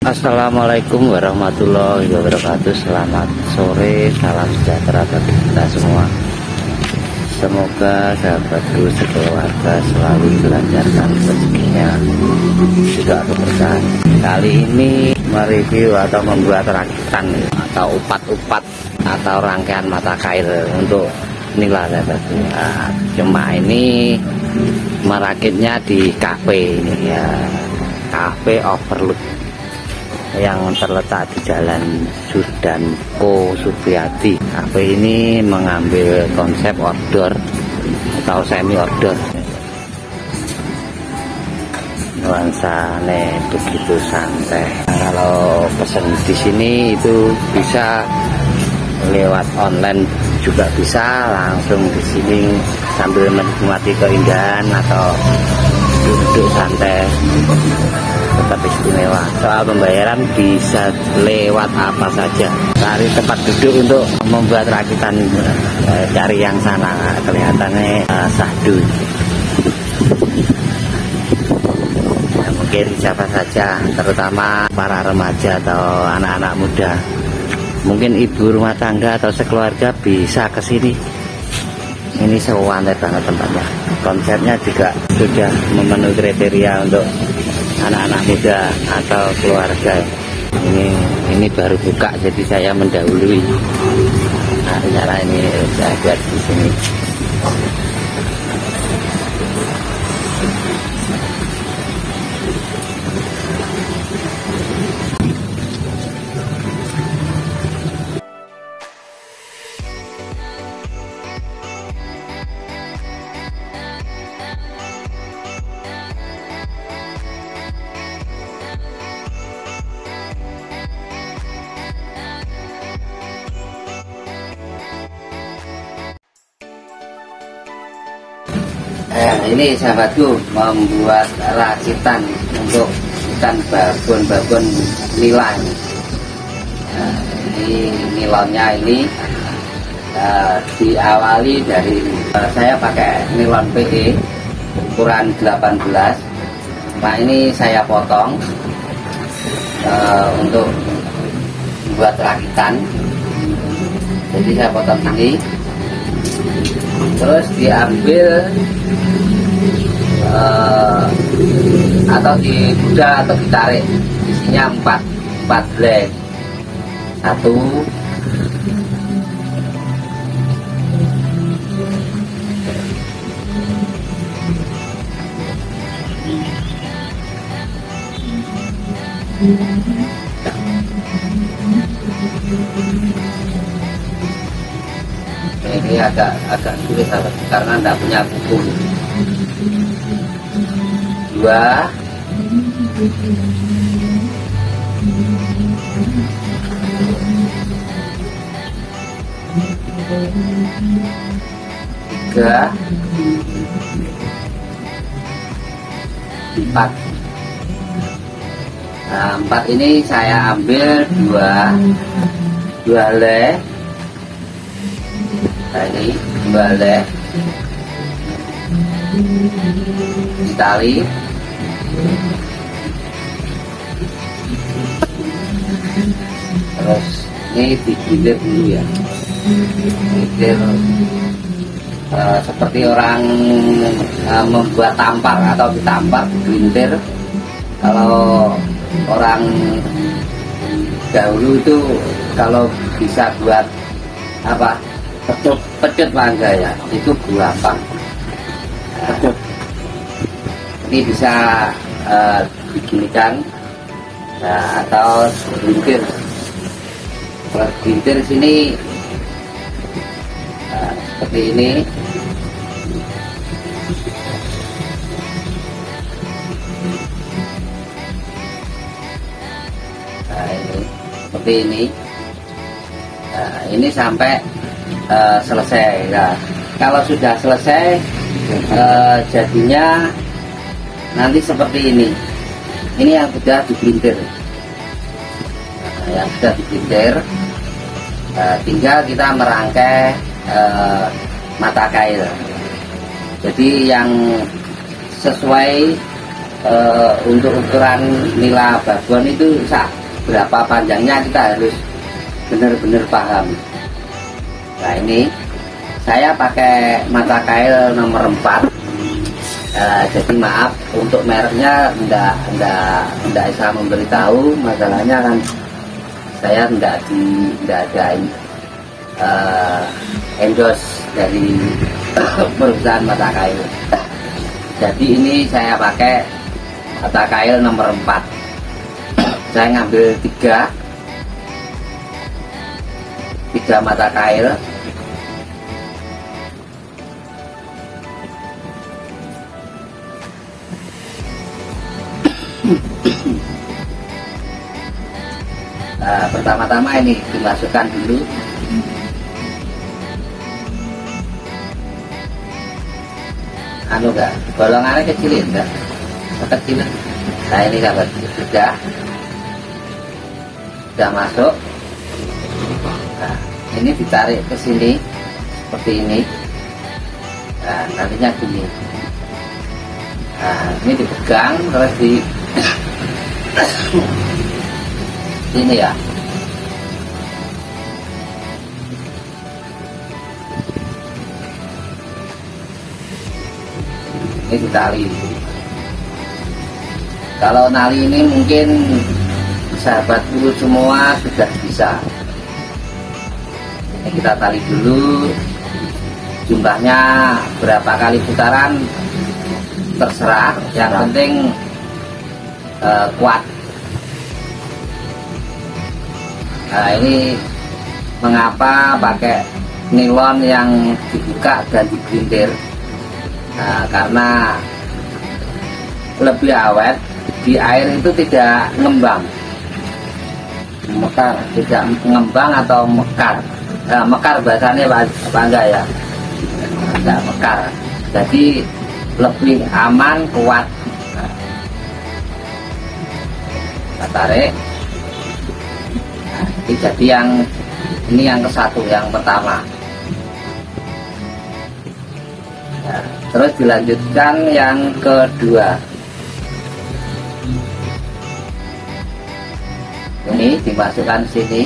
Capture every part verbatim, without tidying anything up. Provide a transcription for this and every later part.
Assalamualaikum warahmatullahi wabarakatuh. Selamat sore, salam sejahtera bagi kita semua. Semoga sahabatku sekeluarga selalu dilancarkan rezekinya, juga keberkahan. Kali ini mereview atau membuat rakitan atau upat-upat atau rangkaian mata kail untuk nila sahabatku. Nah, cuma ini merakitnya di kafe ini ya, Cafe Overlook yang terletak di Jalan Sudanko Supriyadi. Cafe ini mengambil konsep outdoor atau semi outdoor. Nuansanya begitu santai. Nah, kalau pesen di sini itu bisa lewat online juga bisa, langsung di sini sambil menikmati keindahan atau duduk santai tetap istimewa. Soal pembayaran bisa lewat apa saja, cari tempat duduk untuk membuat rakitan, eh, cari yang sana kelihatannya eh, sahdu. Nah, mungkin siapa saja, terutama para remaja atau anak-anak muda, mungkin ibu rumah tangga atau sekeluarga bisa ke sini. Ini sewantai banget tempatnya. Konsepnya juga sudah memenuhi kriteria untuk anak-anak muda atau keluarga. Ini ini baru buka, jadi saya mendahului. Nah, ternyata ini saya buat di sini. Eh, ini sahabatku membuat rakitan untuk ikan babon-babon nila. Nah, ini nilonnya ini uh, diawali dari uh, saya pakai nilon P E ukuran delapan belas. Nah, ini saya potong uh, untuk buat rakitan. Jadi saya potong ini, terus diambil uh, atau dibuda atau ditarik, isinya empat empat helai. Satu, ini agak agak sulit karena tidak punya buku. Dua, tiga, empat. Nah, empat ini saya ambil dua dua helai. Nah, ini dua helai ditali, terus ini digilir dulu ya, digilir uh, seperti orang uh, membuat tampar atau ditampar, digelintir. Kalau orang dahulu itu kalau bisa buat apa, pecut pecut mangga ya, itu gampang. Pecut ini bisa uh, diginikan, nah, atau digelintir. Kalau digelintir sini uh, seperti ini. Nah, ini seperti ini. Nah, ini sampai uh, selesai. Nah, kalau sudah selesai, uh, jadinya nanti seperti ini. Ini yang sudah digelintir. Nah, yang sudah digelintir, uh, tinggal kita merangkai uh, mata kail. Jadi yang sesuai uh, untuk ukuran nila babon itu sak berapa panjangnya kita harus benar-benar paham. Nah ini saya pakai mata kail nomor empat. Uh, jadi maaf untuk mereknya enggak enggak enggak bisa memberitahu, masalahnya kan saya enggak di enggak ada uh, endorse dari perusahaan mata kail. Jadi ini saya pakai mata kail nomor empat. Saya ngambil tiga tiga mata kail. Nah, pertama-tama ini dimasukkan dulu. Anu enggak, bolongannya kecilin enggak? Kecilin. Nah ini sahabat, sudah sudah masuk. Nah, ini ditarik ke sini seperti ini. Nah, nantinya gini. Nah, ini dipegang terus di ini ya. Ini ditali. Kalau nali ini mungkin sahabatku semua sudah bisa. Ini kita tali dulu. Jumlahnya berapa kali putaran terserah, yang penting uh, kuat. Nah ini mengapa pakai nilon yang dibuka dan digelintir. Nah, karena lebih awet, di air itu tidak ngembang, mekar, tidak ngembang atau mekar. Nah, mekar bahasanya apa enggak ya? Enggak mekar. Jadi lebih aman, kuat. Nah, kita tarik. Nah, ini jadi yang ini yang ke satu, yang pertama. Nah, terus dilanjutkan yang kedua. Ini dimasukkan sini.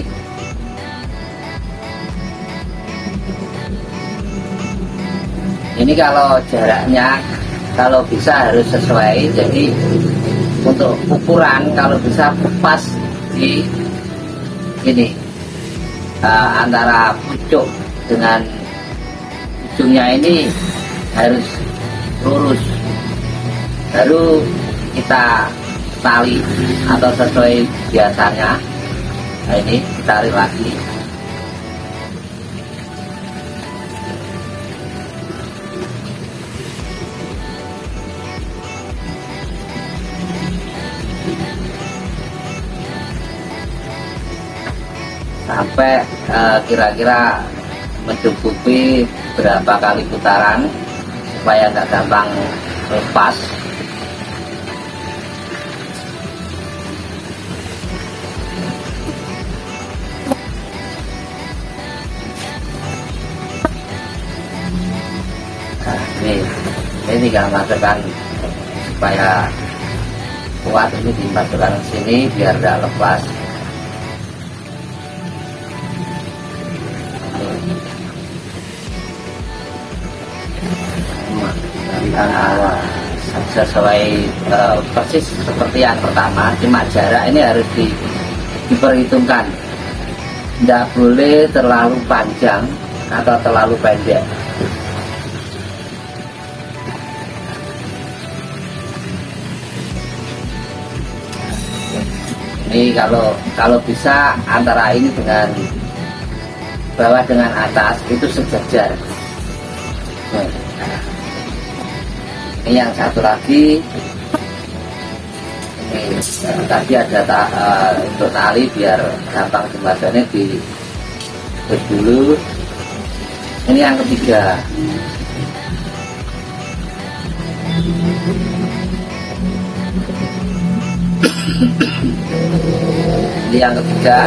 Ini kalau jaraknya kalau bisa harus sesuai. Jadi untuk ukuran kalau bisa pas di ini uh, antara pucuk dengan ujungnya ini harus lurus, baru kita tali atau sesuai biasanya. Nah ini ditarik lagi. Sampai kira-kira uh, mencukupi berapa kali putaran supaya nggak gampang lepas. Nah, ini ini tinggal masukkan supaya kuat, ini dimasukkan sini biar nggak lepas. Awal sesuai uh, persis seperti yang pertama, cuma jarak ini harus di, diperhitungkan, tidak boleh terlalu panjang atau terlalu pendek. Ini kalau kalau bisa antara ini dengan bawah dengan atas itu sejajar. Nah, ini yang satu lagi, ini uh, tadi ada ta, uh, untuk tali biar gampang dimasuknya di push dulu. Ini yang ketiga. Ini yang ketiga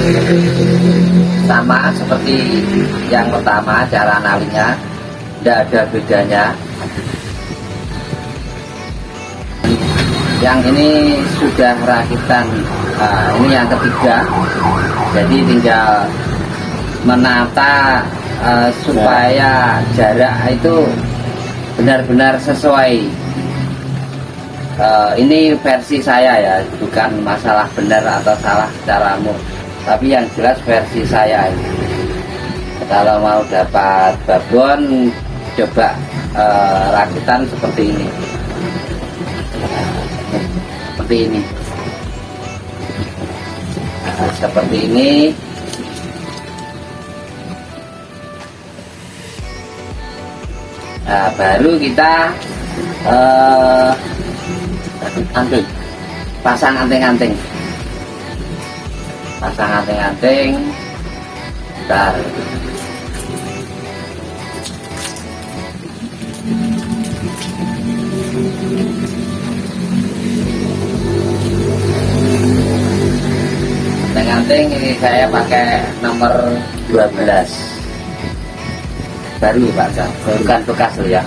sama seperti yang pertama, cara nalinya tidak ada bedanya. yang ini sudah rakitan, uh, ini yang ketiga. Jadi tinggal menata uh, supaya jarak itu benar-benar sesuai. Uh, ini versi saya ya, bukan masalah benar atau salah caramu, tapi yang jelas versi saya ini. Kalau mau dapat babon, coba uh, rakitan seperti ini, seperti ini, nah, seperti ini. Nah, baru kita uh, anting, pasang anting-anting, pasang anting-anting. Bentar. Anting-anting ini saya pakai nomor dua belas. Baru Pak, bukan bekas loh ya.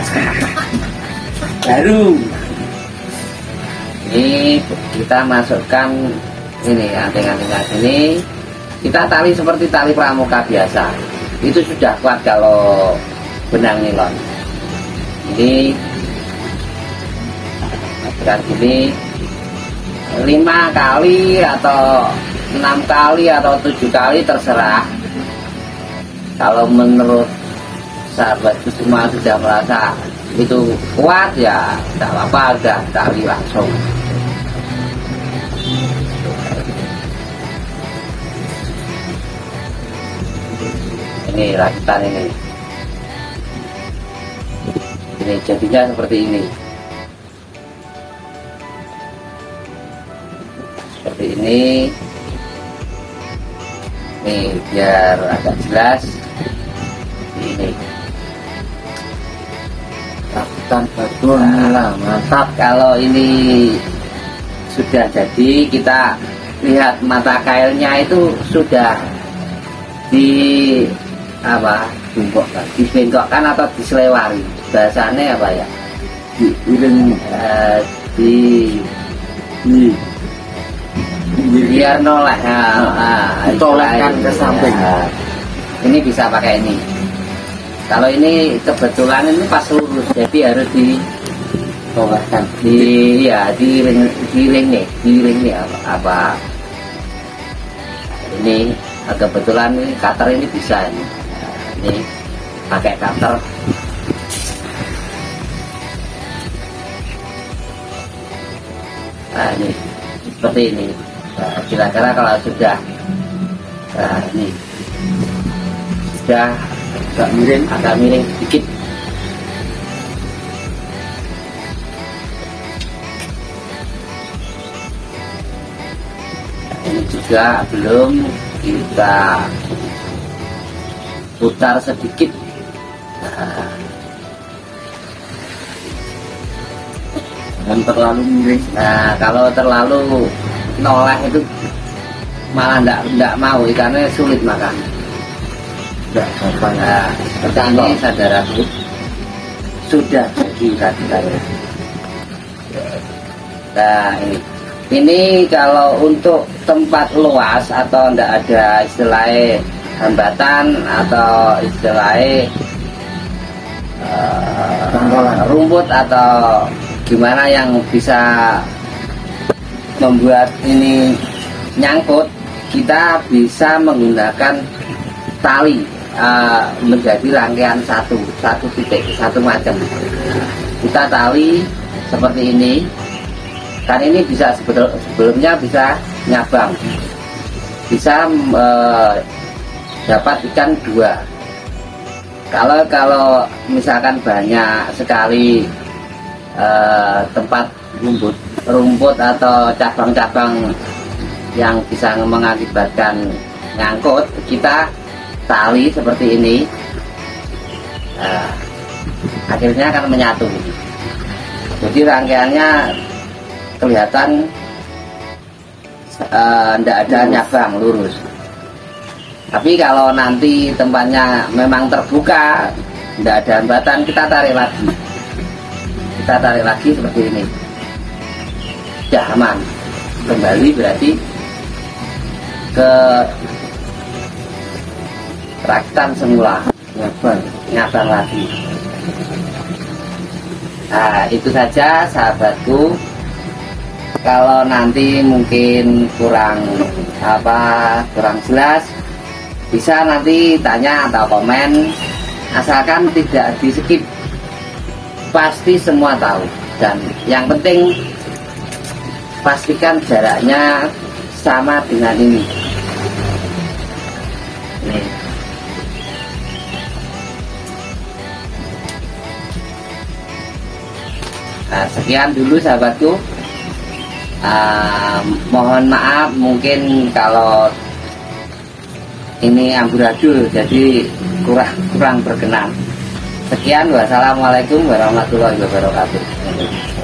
Baru. Ini kita masukkan ini anting-anting ini, kita tali seperti tali pramuka biasa. Itu sudah kuat kalau benang nilon. Ini masukkan gini lima kali atau enam kali atau tujuh kali terserah. Kalau menurut sahabat semua sudah merasa itu kuat, ya tidak apa-apa, udah tali langsung. Ini rakitan ini, ini jadinya seperti ini, seperti ini. Nih biar agak jelas. Ini rakitan babon, nah, mantap. Kalau ini sudah jadi, kita lihat mata kailnya itu sudah di apa, bungkokkan, dibengkokkan atau diselewari, bahasanya apa ya, diiring, uh, di di biar noleh, nah, tolakkan ke samping. Nah, ini bisa pakai ini. Kalau ini kebetulan ini pas lurus, jadi harus di tolakkan, di ya di ring, di ring nih, di ring nih apa, apa. Ini kebetulan ini cutter ini bisa ini. Ini pakai cutter. Nah ini seperti ini. Nah, kira-kira kalau sudah, nah ini sudah agak miring, agak miring sedikit. Nah, ini juga belum, kita putar sedikit. Nah, jangan terlalu miring. Nah, kalau terlalu noleh itu malah ndak ndak mau, ikannya sulit makan. Ndak apa. Nah, seperti ini saudaraku, sudah jadi rakitannya. Nah, ini ini kalau untuk tempat luas atau ndak ada istilahnya hambatan atau istilahnya uh, rumput atau gimana yang bisa membuat ini nyangkut, kita bisa menggunakan tali uh, menjadi rangkaian satu satu titik, satu macam. Kita tali seperti ini, kan ini bisa sebelumnya bisa nyabang, bisa uh, dapat ikan dua. Kalau kalau misalkan banyak sekali uh, tempat rumput rumput atau cabang-cabang yang bisa mengakibatkan nyangkut, kita tali seperti ini, nah, akhirnya akan menyatu. Jadi rangkaiannya kelihatan tidak uh, ada nyabang, lurus. Tapi kalau nanti tempatnya memang terbuka, tidak ada hambatan, kita tarik lagi, kita tarik lagi seperti ini. sudah aman. Kembali berarti ke rakitan semula, ngabang ngabang lagi. Nah, itu saja sahabatku. Kalau nanti mungkin kurang apa kurang jelas, bisa nanti tanya atau komen, asalkan tidak di skip, pasti semua tahu. Dan yang penting pastikan jaraknya sama dengan ini. Nih. Nah, sekian dulu sahabatku. Uh, mohon maaf mungkin kalau ini amburadul jadi kurang kurang berkenan. Sekian, wassalamualaikum warahmatullahi wabarakatuh.